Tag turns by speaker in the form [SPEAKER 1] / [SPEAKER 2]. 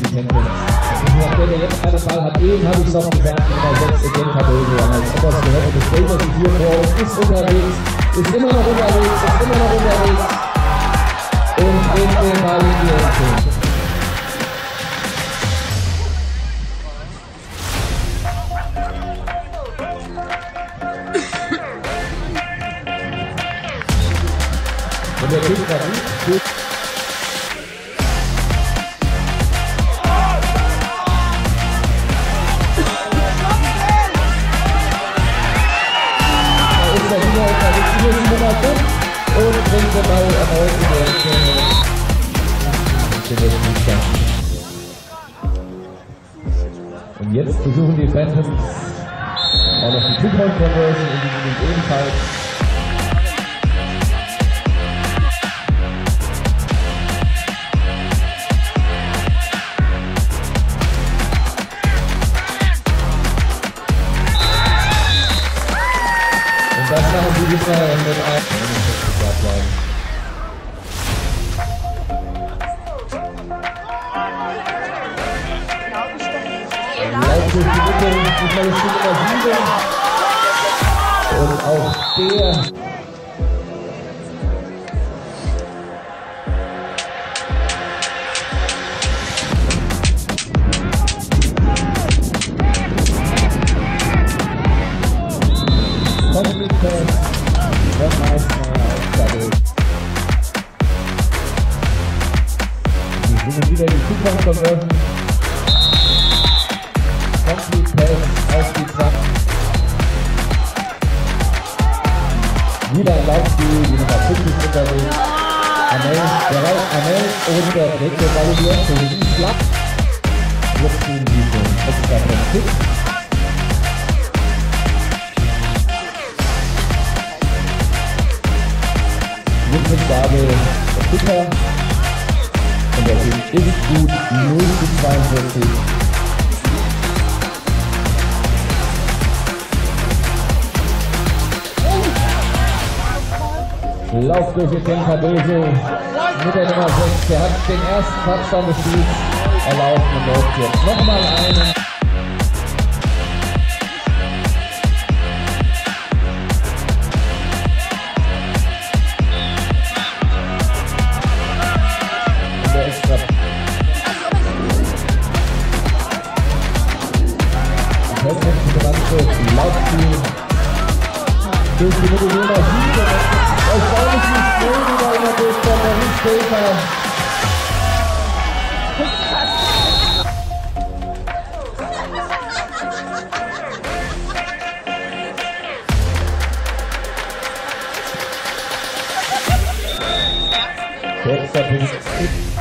[SPEAKER 1] die Hände. Wenn er jetzt einen Ball hat, eben habe ich es noch gesagt, Nummer 6, Etienne Cardoso, als etwas gehört, das stellt sich hier vor und ist unterwegs, ist immer noch unterwegs und bringt den Ball in die Ecke. Und der Kick war gut. Und bringt den Ball erneut in den Und jetzt versuchen die Phantoms auch noch die Two-Point-Conversion und die sind ebenfalls. Und das machen sie wieder mit einem. Durch die Mitte, diesmal ist die Nummer 7. Und auch der Complete der Meister dadurch. Die suchen wieder die Two-Point-Conversion. Complete Pass auf die 20. Wieder ein Laufspiel, die Nummer 50 unterwegs. Amel, und der trägt den Ball wieder für den Schlag. Jetzt tun sie den extra Kick. Jetzt mit Gabel der Kicker. Und der Kick ist gut, 0:42. Lauf durch Etienne Cardoso mit der Nummer 6. Der hat den ersten Touchdown des Spiels erlaubt und läuft jetzt nochmal einen. Und der extra. Und jetzt kommt die ganze Laufspiel durch die Mitte Nummer 7. Erstaunlich schnell wieder unterwegs von Maurice Schäfer. Sechster Punkt.